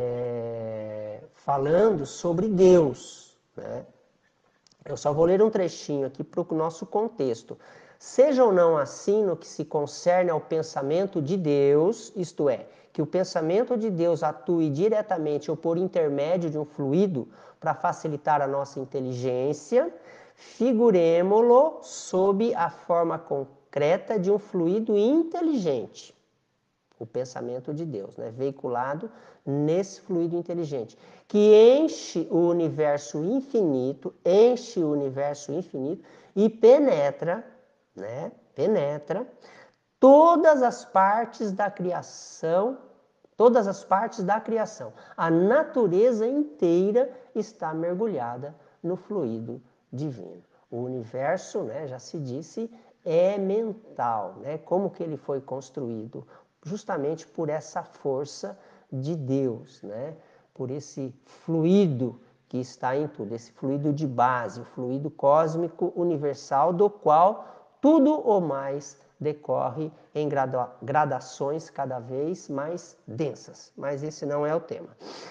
é, falando sobre Deus, né? Eu só vou ler um trechinho aqui para o nosso contexto. Seja ou não assim no que se concerne ao pensamento de Deus, isto é, que o pensamento de Deus atue diretamente ou por intermédio de um fluido para facilitar a nossa inteligência, figuremo-lo sob a forma concreta de um fluido inteligente. O pensamento de Deus, né? Veiculado nesse fluido inteligente, que enche o universo infinito, enche o universo infinito e penetra, né? Penetra todas as partes da criação, todas as partes da criação. A natureza inteira está mergulhada no fluido divino. O universo, né, já se disse, é mental, né? Como que ele foi construído? Justamente por essa força de Deus, né? Por esse fluido que está em tudo, esse fluido de base, o fluido cósmico universal, do qual tudo o mais decorre em gradações cada vez mais densas. Mas esse não é o tema.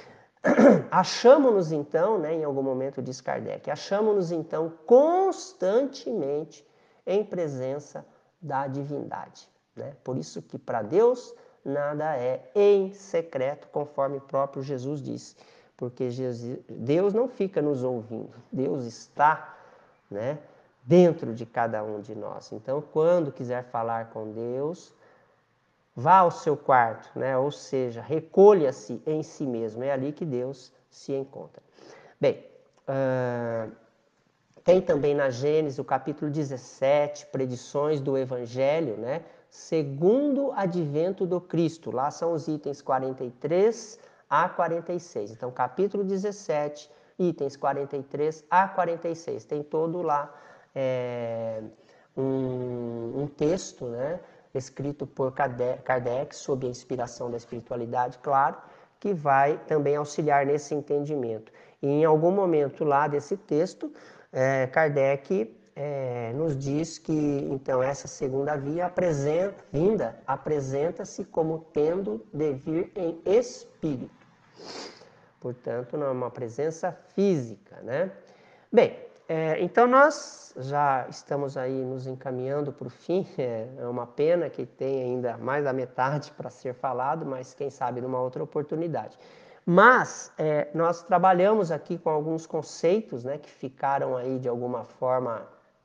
Achamos-nos então, né, em algum momento diz Kardec, achamos-nos então constantemente em presença da divindade. Né? Por isso que para Deus nada é em secreto, conforme o próprio Jesus disse. Porque Jesus, Deus não fica nos ouvindo, Deus está, né, dentro de cada um de nós. Então, quando quiser falar com Deus, vá ao seu quarto, né? Ou seja, recolha-se em si mesmo. É ali que Deus se encontra. Bem, uh, tem também na Gênesis, o capítulo dezessete, predições do Evangelho, né? Segundo o advento do Cristo. Lá são os itens quarenta e três a quarenta e seis. Então, capítulo dezessete, itens quarenta e três a quarenta e seis. Tem todo lá é, um, um texto, né? Escrito por Kardec, sob a inspiração da espiritualidade, claro, que vai também auxiliar nesse entendimento. E em algum momento lá desse texto, é, Kardec é, nos diz que, então, essa segunda via apresenta, vinda apresenta-se como tendo de vir em espírito. Portanto, não é uma presença física, né? Bem, é, então nós já estamos aí nos encaminhando para o fim. É, é uma pena que tem ainda mais da metade para ser falado, mas quem sabe numa outra oportunidade. Mas é, nós trabalhamos aqui com alguns conceitos, né, que ficaram aí de alguma forma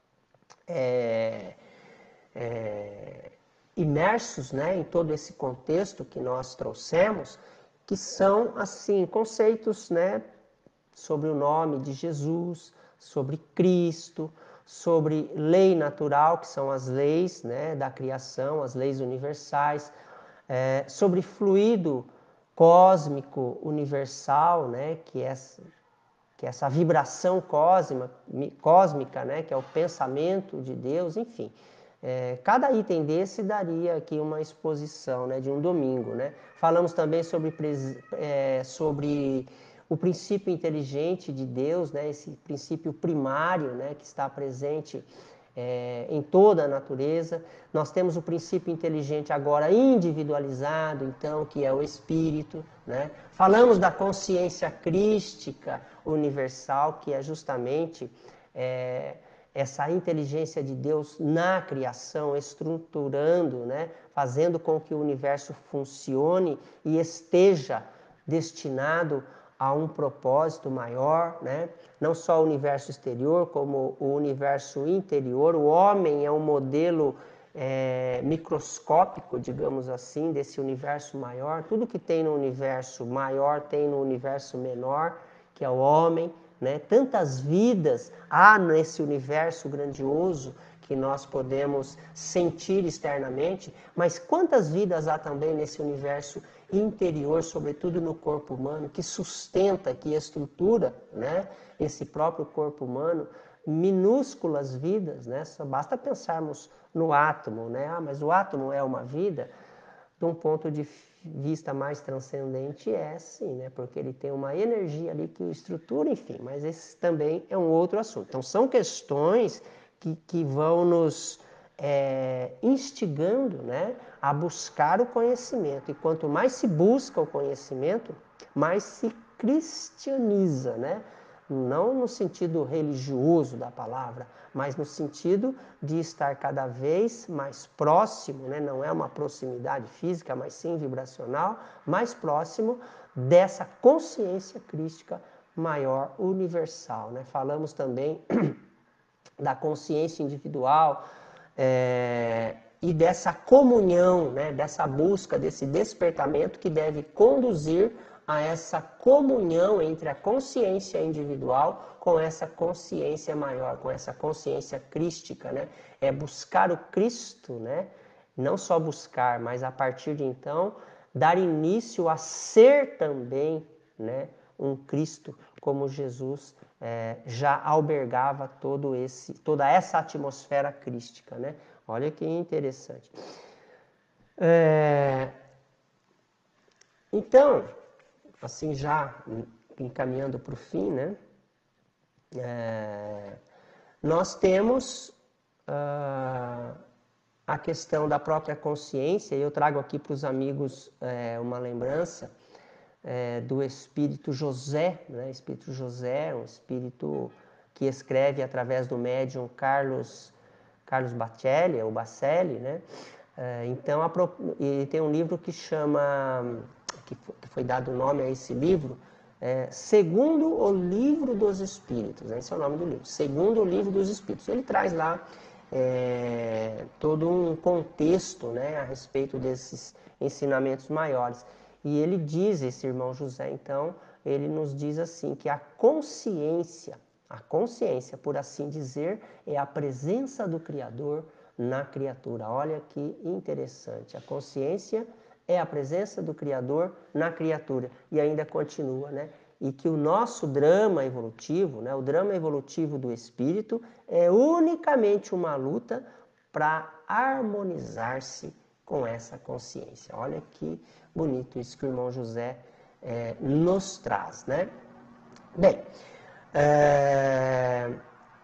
é, é, imersos, né, em todo esse contexto que nós trouxemos, que são assim conceitos, né, sobre o nome de Jesus, sobre Cristo, sobre lei natural, que são as leis, né, da criação, as leis universais, é, sobre fluido cósmico universal, né, que é essa, que é essa vibração cósmica, cósmica, né, que é o pensamento de Deus, enfim. É, cada item desse daria aqui uma exposição, né, de um domingo, né? Falamos também sobre, é, sobre o princípio inteligente de Deus, né, esse princípio primário, né, que está presente é, em toda a natureza. Nós temos o princípio inteligente agora individualizado, então, que é o espírito, né? Falamos da consciência crística universal, que é justamente é, essa inteligência de Deus na criação, estruturando, né? Fazendo com que o universo funcione e esteja destinado a um propósito maior, né? Não só o universo exterior, como o universo interior. O homem é um modelo é, microscópico, digamos assim, desse universo maior. Tudo que tem no universo maior tem no universo menor. que é o homem, né? Tantas vidas há nesse universo grandioso que nós podemos sentir externamente, mas quantas vidas há também nesse universo interior, sobretudo no corpo humano, que sustenta, que estrutura, né, esse próprio corpo humano, minúsculas vidas, né? Só basta pensarmos no átomo, né? Ah, mas o átomo é uma vida? De um ponto de vista mais transcendente, é sim, né? Porque ele tem uma energia ali que o estrutura, enfim, mas esse também é um outro assunto. Então, são questões que, que vão nos é, instigando, né, a buscar o conhecimento. E quanto mais se busca o conhecimento, mais se cristianiza, né? Não no sentido religioso da palavra, mas no sentido de estar cada vez mais próximo, né? Não é uma proximidade física, mas sim vibracional, mais próximo dessa consciência crística maior, universal, né? Falamos também da consciência individual é, e dessa comunhão, né? Dessa busca, desse despertamento que deve conduzir a essa comunhão entre a consciência individual com essa consciência maior, com essa consciência crística, né? É buscar o Cristo, né? Não só buscar, mas a partir de então dar início a ser também, né, um Cristo, como Jesus é, já albergava todo esse, toda essa atmosfera crística, né? Olha que interessante. É... Então, assim já encaminhando para o fim, né? É, nós temos uh, a questão da própria consciência, e eu trago aqui para os amigos é, uma lembrança é, do espírito José, né? Espírito José, um espírito que escreve através do médium Carlos, Carlos Bacelli, ou Bacelli, né? É, então, a, ele tem um livro que chama, que foi, que foi dado o nome a esse livro, É, segundo o Livro dos Espíritos, esse é o nome do livro, Segundo o Livro dos Espíritos. Ele traz lá é, todo um contexto, né, a respeito desses ensinamentos maiores. E ele diz, esse irmão José, então, ele nos diz assim, que a consciência, a consciência, por assim dizer, é a presença do Criador na criatura. Olha que interessante, a consciência é a presença do Criador na criatura. E ainda continua, né? E que o nosso drama evolutivo, né, o drama evolutivo do espírito, é unicamente uma luta para harmonizar-se com essa consciência. Olha que bonito isso que o irmão José é, nos traz, né? Bem, é...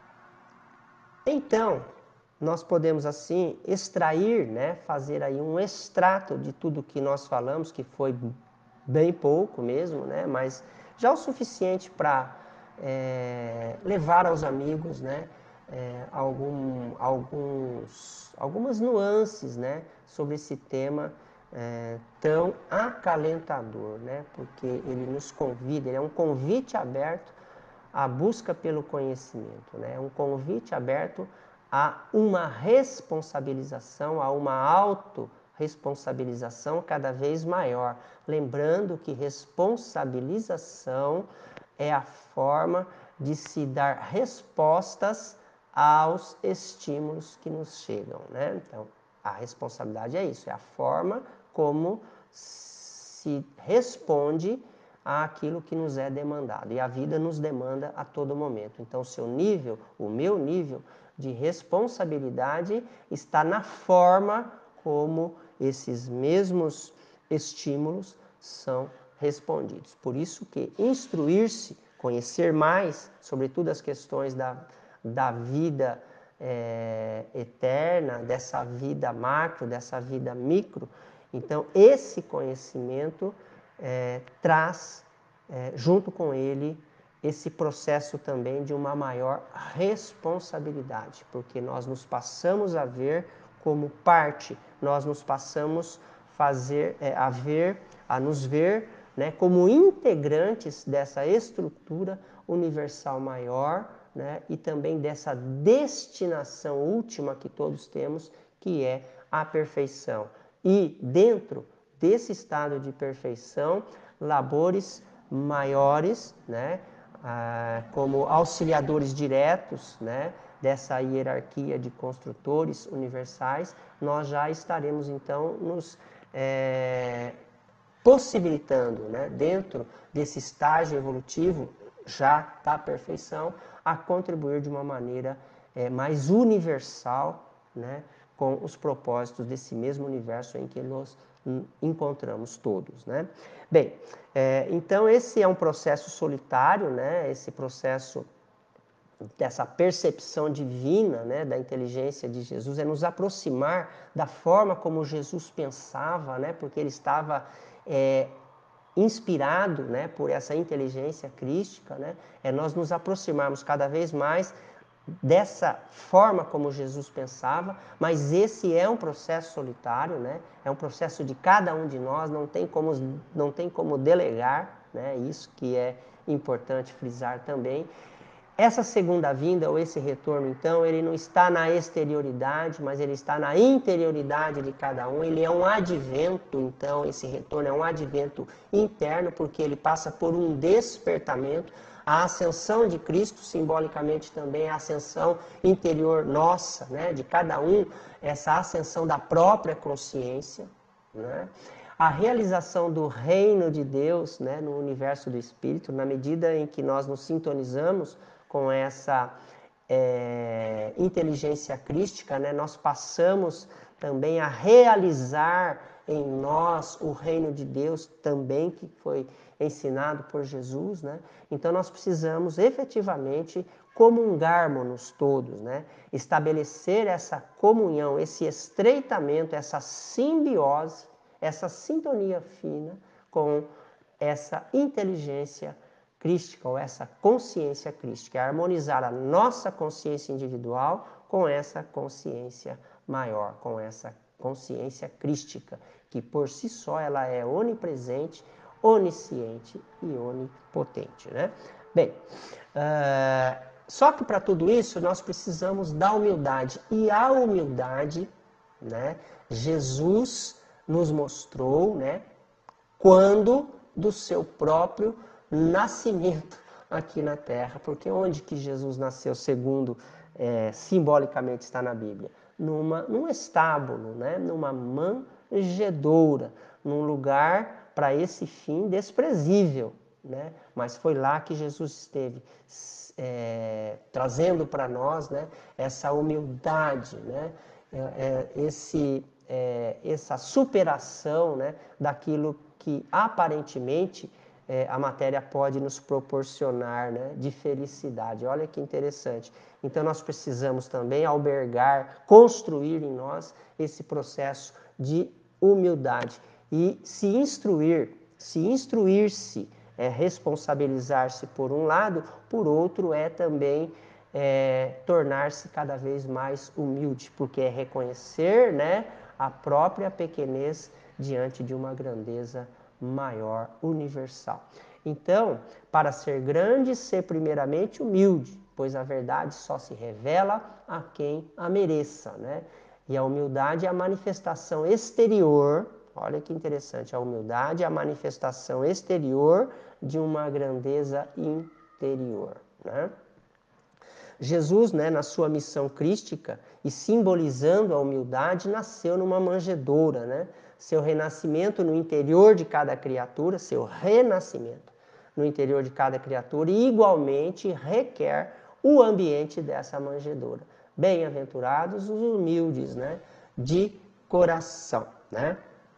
então, nós podemos assim extrair, né, fazer aí um extrato de tudo que nós falamos, que foi bem pouco mesmo, né, mas já o suficiente para é, levar aos amigos, né, é, algum, alguns, algumas nuances, né, sobre esse tema é, tão acalentador, né, porque ele nos convida, ele é um convite aberto à busca pelo conhecimento, né, é um convite aberto a uma responsabilização, a uma autorresponsabilização cada vez maior. Lembrando que responsabilização é a forma de se dar respostas aos estímulos que nos chegam, né? Então, a responsabilidade é isso, é a forma como se responde àquilo que nos é demandado. E a vida nos demanda a todo momento. Então, o seu nível, o meu nível de responsabilidade está na forma como esses mesmos estímulos são respondidos. Por isso que instruir-se, conhecer mais, sobretudo as questões da, da vida é, eterna, dessa vida macro, dessa vida micro, então esse conhecimento é, traz é, junto com ele esse processo também de uma maior responsabilidade, porque nós nos passamos a ver como parte, nós nos passamos fazer, é, a ver, a nos ver, né, como integrantes dessa estrutura universal maior, né, e também dessa destinação última que todos temos, que é a perfeição. E dentro desse estado de perfeição, labores maiores, né, ah, como auxiliadores diretos, né, dessa hierarquia de construtores universais, nós já estaremos então nos é, possibilitando, né, dentro desse estágio evolutivo já da perfeição, a contribuir de uma maneira é, mais universal, né, com os propósitos desse mesmo universo em que nós encontramos todos, né? Bem, é, então esse é um processo solitário, né? Esse processo dessa percepção divina, né, da inteligência de Jesus, é nos aproximar da forma como Jesus pensava, né? Porque ele estava é, inspirado, né, por essa inteligência crística, né? É nós nos aproximarmos cada vez mais dessa forma como Jesus pensava, mas esse é um processo solitário, né? É um processo de cada um de nós, não tem como, não tem como delegar, né? Isso que é importante frisar também. Essa segunda vinda, ou esse retorno, então, ele não está na exterioridade, mas ele está na interioridade de cada um. Ele é um advento, então, esse retorno é um advento interno, porque ele passa por um despertamento. A ascensão de Cristo, simbolicamente também, a ascensão interior nossa, né, de cada um, essa ascensão da própria consciência, né? A realização do reino de Deus, né, no universo do Espírito, na medida em que nós nos sintonizamos com essa é, inteligência crística, né, nós passamos também a realizar em nós o reino de Deus também, que foi ensinado por Jesus, né? Então nós precisamos efetivamente comungarmos todos, né? Estabelecer essa comunhão, esse estreitamento, essa simbiose, essa sintonia fina com essa inteligência crística, ou essa consciência crística, é harmonizar a nossa consciência individual com essa consciência maior, com essa consciência crística, que por si só ela é onipresente, onisciente e onipotente, né? Bem, uh, só que para tudo isso nós precisamos da humildade, e a humildade, né, Jesus nos mostrou, né, quando do seu próprio nascimento aqui na Terra. Porque onde que Jesus nasceu, segundo é, simbolicamente está na Bíblia? Numa, num estábulo, né? Numa manjedoura, num lugar para esse fim desprezível, né? Mas foi lá que Jesus esteve é, trazendo para nós, né, essa humildade, né? É, é, esse, é, essa superação, né, daquilo que aparentemente é, a matéria pode nos proporcionar, né, de felicidade. Olha que interessante. Então nós precisamos também albergar, construir em nós esse processo de humildade e se instruir, se instruir-se, é responsabilizar-se por um lado, por outro é também é, tornar-se cada vez mais humilde, porque é reconhecer, né, a própria pequenez diante de uma grandeza maior, universal. Então, para ser grande, ser primeiramente humilde, pois a verdade só se revela a quem a mereça, né? E a humildade é a manifestação exterior, olha que interessante, a humildade é a manifestação exterior de uma grandeza interior, né? Jesus, né, na sua missão crística e simbolizando a humildade, nasceu numa manjedoura, né? Seu renascimento no interior de cada criatura, seu renascimento no interior de cada criatura, igualmente requer o ambiente dessa manjedoura. Bem-aventurados os humildes, né, de coração, né?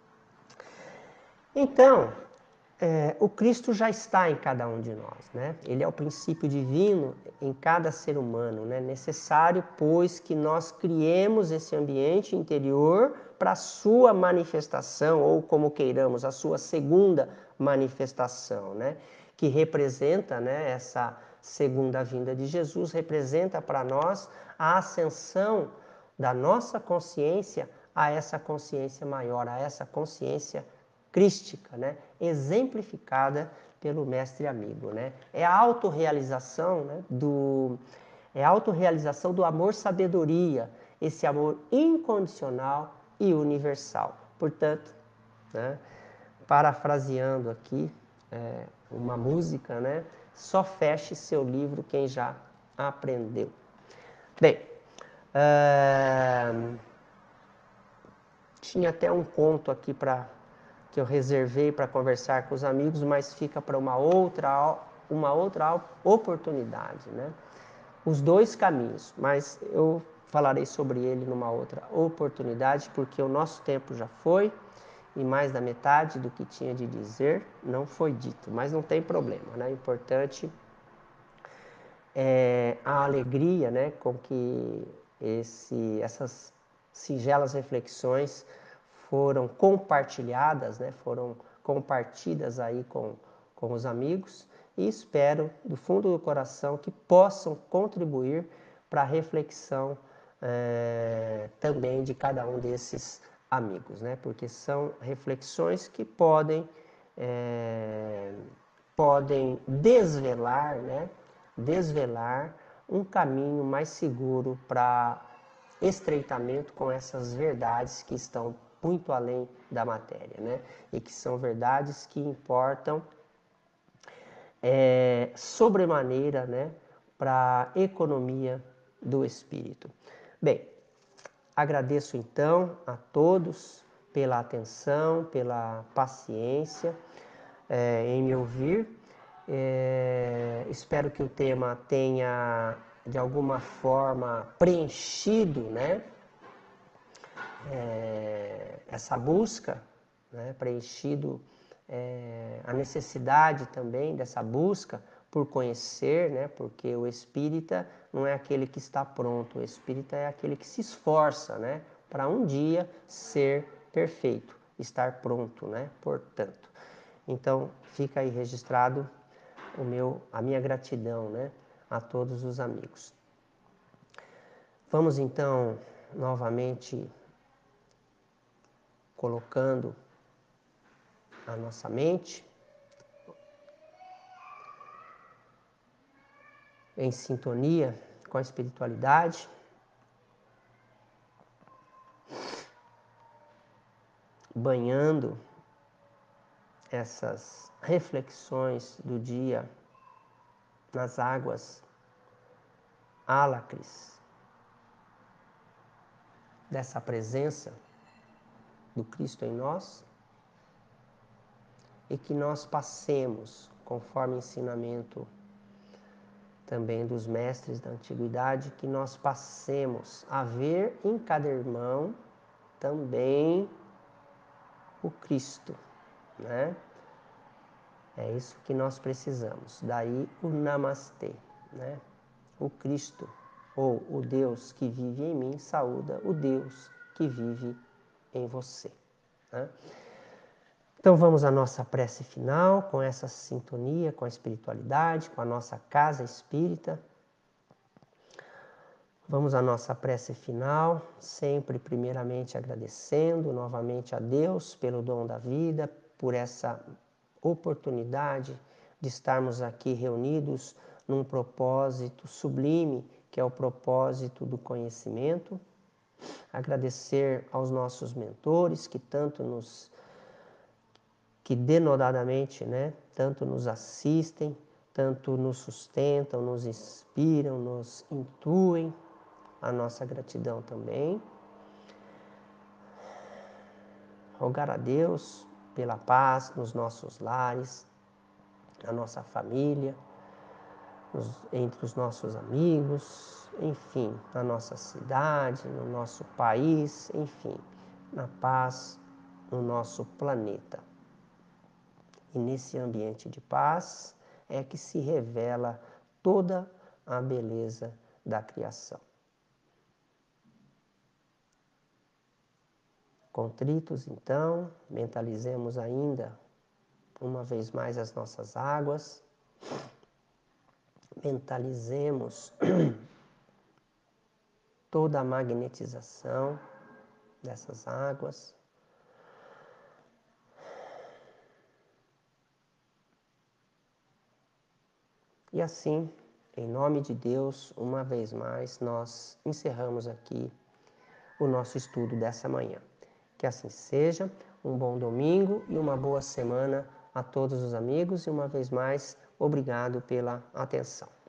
Então, é, o Cristo já está em cada um de nós, né? Ele é o princípio divino em cada ser humano, né? Necessário, pois, que nós criemos esse ambiente interior para a sua manifestação, ou como queiramos, a sua segunda manifestação, né? Que representa, né, essa segunda vinda de Jesus, representa para nós a ascensão da nossa consciência a essa consciência maior, a essa consciência crística, né? Exemplificada pelo mestre amigo, né? É a autorrealização, né, do é a autorrealização do amor sabedoria, esse amor incondicional e universal. Portanto, né, parafraseando aqui é, uma música, né, Só feche seu livro quem já aprendeu. Bem, uh, tinha até um conto aqui para que eu reservei para conversar com os amigos, mas fica para uma outra, uma outra oportunidade, né? Os dois caminhos, mas eu falarei sobre ele numa outra oportunidade, porque o nosso tempo já foi e mais da metade do que tinha de dizer não foi dito, mas não tem problema, né? O importante é a alegria, né, com que esse, essas singelas reflexões foram compartilhadas, né, foram compartidas aí com, com os amigos, e espero do fundo do coração que possam contribuir para a reflexão é, também de cada um desses amigos, né, porque são reflexões que podem, é, podem desvelar, né, desvelar um caminho mais seguro para estreitamento com essas verdades que estão muito além da matéria, né? E que são verdades que importam é, sobremaneira, né, para a economia do espírito. Bem, agradeço então a todos pela atenção, pela paciência é, em me ouvir. É, espero que o tema tenha de alguma forma preenchido, né, é, essa busca, né, preenchido é, a necessidade também dessa busca por conhecer, né, porque o espírita não é aquele que está pronto, o espírita é aquele que se esforça, né, para um dia ser perfeito, estar pronto, né, portanto. Então, fica aí registrado o meu, a minha gratidão, né, a todos os amigos. Vamos então novamente colocando a nossa mente em sintonia com a espiritualidade, banhando essas reflexões do dia nas águas álacres dessa presença do Cristo em nós, e que nós passemos, conforme ensinamento também dos mestres da antiguidade, que nós passemos a ver em cada irmão também o Cristo, né? É isso que nós precisamos. Daí o Namastê, né? O Cristo, ou o Deus que vive em mim, saúda o Deus que vive em você, né? Então vamos à nossa prece final, com essa sintonia com a espiritualidade, com a nossa casa espírita. Vamos à nossa prece final, sempre primeiramente agradecendo novamente a Deus pelo dom da vida, por essa oportunidade de estarmos aqui reunidos num propósito sublime, que é o propósito do conhecimento. Agradecer aos nossos mentores que tanto nos que denodadamente, né, tanto nos assistem, tanto nos sustentam, nos inspiram, nos intuem, a nossa gratidão também. Rogar a Deus pela paz nos nossos lares, na nossa família, nos, entre os nossos amigos, enfim, na nossa cidade, no nosso país, enfim, na paz no nosso planeta. E nesse ambiente de paz é que se revela toda a beleza da criação. Contritos, então, mentalizemos ainda uma vez mais as nossas águas, mentalizemos toda a magnetização dessas águas. E assim, em nome de Deus, uma vez mais, nós encerramos aqui o nosso estudo dessa manhã. Que assim seja, um bom domingo e uma boa semana a todos os amigos, e uma vez mais, Obrigado pela atenção.